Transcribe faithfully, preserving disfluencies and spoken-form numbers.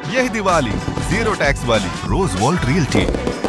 यही Diwali zero tax वाली रोज vault realty.